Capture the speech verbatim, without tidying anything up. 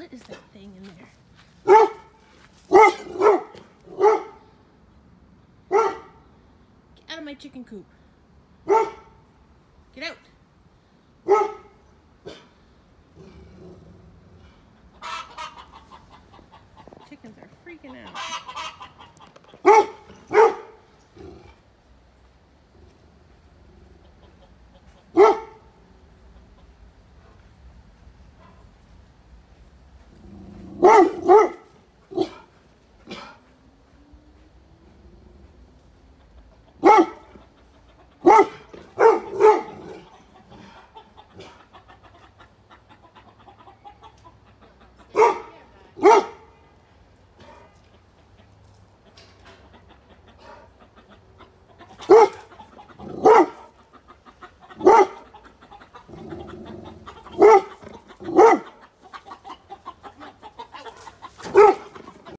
What is that thing in there? Get out of my chicken coop. Get out.